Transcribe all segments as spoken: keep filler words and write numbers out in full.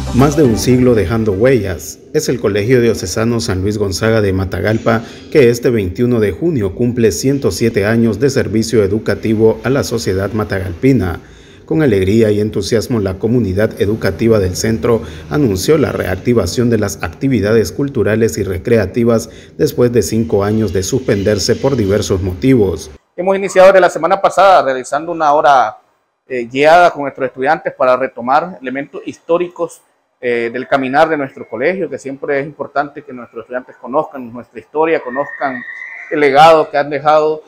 Más de un siglo dejando huellas, es el Colegio Diocesano San Luis Gonzaga de Matagalpa que este veintiuno de junio cumple ciento siete años de servicio educativo a la sociedad matagalpina. Con alegría y entusiasmo, la comunidad educativa del centro anunció la reactivación de las actividades culturales y recreativas después de cinco años de suspenderse por diversos motivos. Hemos iniciado desde la semana pasada realizando una hora eh, guiada con nuestros estudiantes para retomar elementos históricos Eh, del caminar de nuestro colegio, que siempre es importante que nuestros estudiantes conozcan nuestra historia, conozcan el legado que han dejado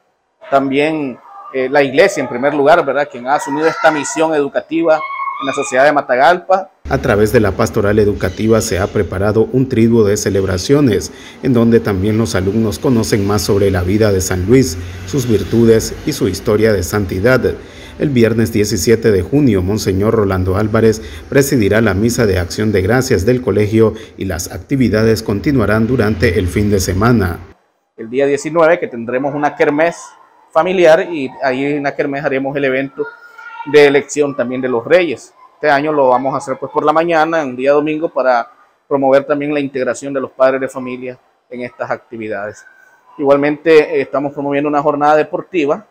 también eh, la iglesia en primer lugar, ¿verdad?, quien ha asumido esta misión educativa en la sociedad de Matagalpa. A través de la pastoral educativa se ha preparado un triduo de celebraciones, en donde también los alumnos conocen más sobre la vida de San Luis, sus virtudes y su historia de santidad. El viernes diecisiete de junio, Monseñor Rolando Álvarez presidirá la misa de acción de gracias del colegio y las actividades continuarán durante el fin de semana. El día diecinueve que tendremos una kermés familiar y ahí en la kermés haremos el evento de elección también de los reyes. Este año lo vamos a hacer pues por la mañana, un día domingo, para promover también la integración de los padres de familia en estas actividades. Igualmente eh, estamos promoviendo una jornada deportiva.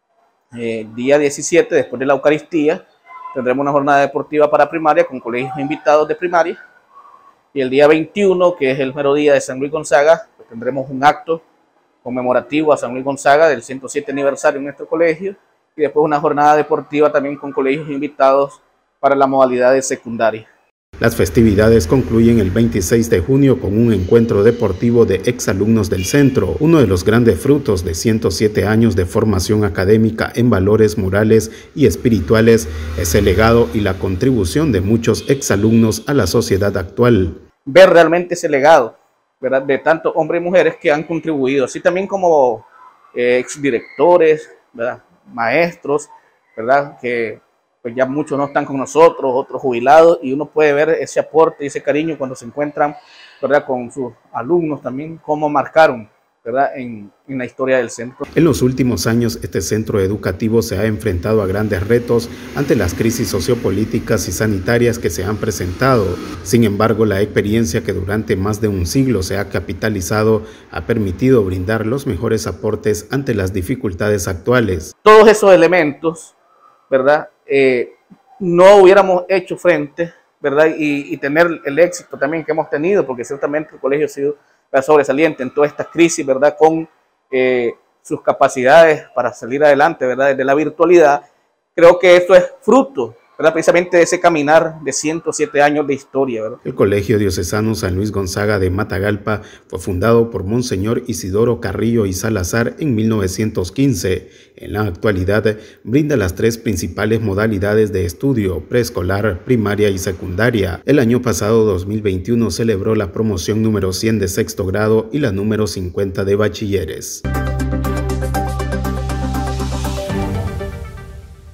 Eh, día diecisiete, después de la Eucaristía, tendremos una jornada deportiva para primaria con colegios invitados de primaria. Y el día veintiuno, que es el mero día de San Luis Gonzaga, pues tendremos un acto conmemorativo a San Luis Gonzaga del ciento siete aniversario en nuestro colegio. Y después una jornada deportiva también con colegios invitados para la modalidad de secundaria. Las festividades concluyen el veintiséis de junio con un encuentro deportivo de exalumnos del centro. Uno de los grandes frutos de ciento siete años de formación académica en valores morales y espirituales es el legado y la contribución de muchos exalumnos a la sociedad actual. Ver realmente ese legado, ¿verdad?, de tantos hombres y mujeres que han contribuido, así también como eh, exdirectores, ¿verdad?, maestros, ¿verdad?, que pues ya muchos no están con nosotros, otros jubilados, y uno puede ver ese aporte y ese cariño cuando se encuentran, ¿verdad?, con sus alumnos también, cómo marcaron, ¿verdad?, en, en la historia del centro. En los últimos años, este centro educativo se ha enfrentado a grandes retos ante las crisis sociopolíticas y sanitarias que se han presentado. Sin embargo, la experiencia que durante más de un siglo se ha capitalizado ha permitido brindar los mejores aportes ante las dificultades actuales. Todos esos elementos, ¿verdad?, Eh, no hubiéramos hecho frente, ¿verdad?, y, y tener el éxito también que hemos tenido, porque ciertamente el colegio ha sido sobresaliente en todas estas crisis, ¿verdad?, con eh, sus capacidades para salir adelante, ¿verdad?, desde la virtualidad. Creo que esto es fruto, ¿verdad?, precisamente de ese caminar de ciento siete años de historia, ¿verdad? El Colegio Diocesano San Luis Gonzaga de Matagalpa fue fundado por Monseñor Isidoro Carrillo y Salazar en mil novecientos quince. En la actualidad brinda las tres principales modalidades de estudio: preescolar, primaria y secundaria. El año pasado, dos mil veintiuno, celebró la promoción número cien de sexto grado y la número cincuenta de bachilleres.